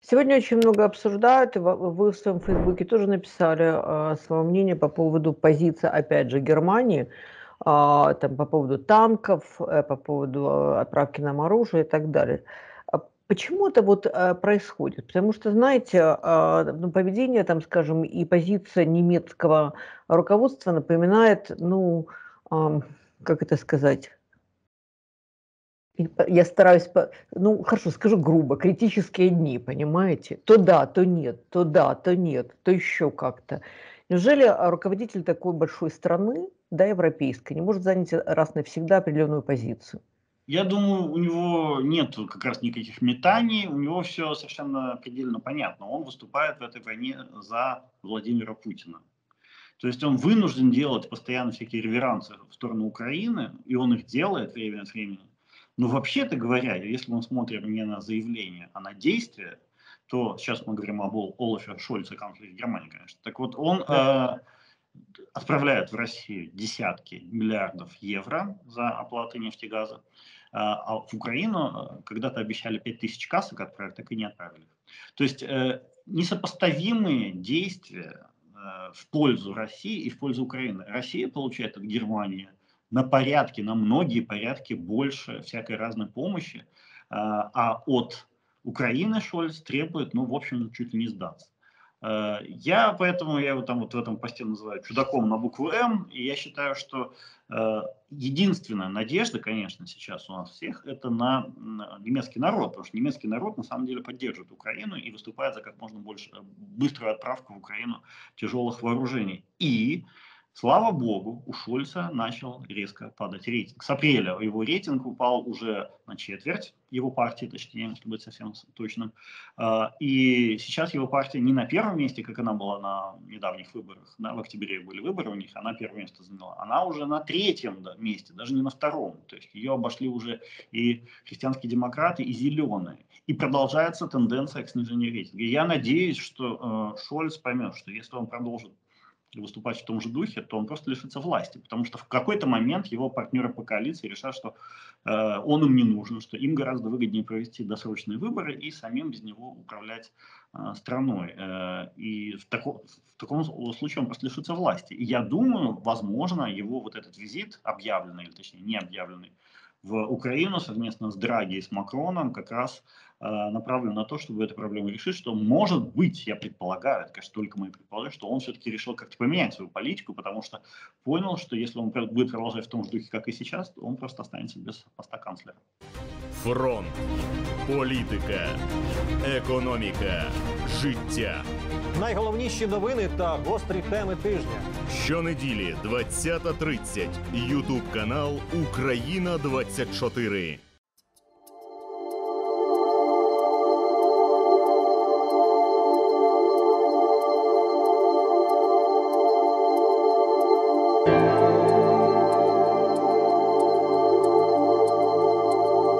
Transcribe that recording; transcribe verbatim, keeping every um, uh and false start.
Сегодня очень много обсуждают, и во вы в своем "Фейсбуке" тоже написали, а, своё мнение по поводу позиции, опять же, Германии, а, там, по поводу танков, э, по поводу, а, отправки нам оружия и так далее. А почему это вот, э, происходит? Потому что, знаете, а, ну, поведение, там, скажем, и позиция немецкого руководства напоминает, ну, ам, как это сказать? И п я стараюсь по ну, хорошо, скажу грубо, критические дни, понимаете? То да, то нет, то да, то нет, то еще как-то. Неужели, а, руководитель такой большой страны, да, европейской, не может занять раз навсегда определенную позицию? Я думаю, у него нету как раз никаких метаний, у него всё совершенно предельно понятно. Он выступает в этой войне за Владимира Путина. То есть он вынужден делать постоянно всякие реверансы в сторону Украины, и он их делает время от времени. Но вообще-то говоря, если мы смотрим не на заявления, а на действия, то сейчас мы говорим об Ол Олафе Шольце, канцлере Германии, конечно. Так вот, он, Да. э, отправляет в Россию десятки миллиардов евро за оплату нефти и газа, а а в Украину, э, когда-то обещали пять тысяч касок отправить, так и не отправили. То есть, э, несопоставимые действия, э, в пользу России и в пользу Украины. Россия получает от Германии на порядки, на многие порядки больше всякой разной помощи, а, а от Украины Шольц требует, ну, в общем, чуть ли не сдаться. Э, я поэтому, я его там вот в этом посте называю чудаком на букву "М", и я считаю, что, э, единственная надежда, конечно, сейчас у нас всех- это на, м, немецкий народ. Потому что немецкий народ на самом деле поддерживает Украину и выступает за как можно больше быструю отправку в Украину тяжелых вооружений. И, слава богу, у Шольца начал резко падать рейтинг. С апреля его рейтинг упал уже на четверть, его партии, точнее, если быть совсем с точным. А, и сейчас его партия не на первом месте, как она была на недавних выборах, да, в октябре были выборы у них, она первое место заняла. Она уже на третьем, да, месте, даже не на втором. То есть ее обошли уже и христианские демократы, и зеленые. И продолжается тенденция к снижению рейтинга. И я надеюсь, что, э, Шольц поймет, что если он продолжит выступать в том же духе, то он просто лишится власти. Потому что в какой-то момент его партнеры по коалиции решат, что, э, он им не нужен, что им гораздо выгоднее провести досрочные выборы и самим без него управлять, э, страной. Э, и в тако в таком случае он просто лишится власти. И я думаю, возможно, его вот этот визит, объявленный, или точнее не объявленный, в Украину совместно с Драги и с Макроном как раз, э, направлен на то, чтобы эту проблему решить. Что, может быть, я предполагаю, это, конечно, только мои предположения, что он все-таки решил как-то поменять свою политику, потому что понял, что если он пр будет продолжать в том же духе, как и сейчас, то он просто останется без поста канцлера. Фронт. Політика. Економіка. Життя. Найголовніші новини та гострі теми тижня. Щонеділі двадцята тридцять. Ютуб канал Україна двадцять чотири.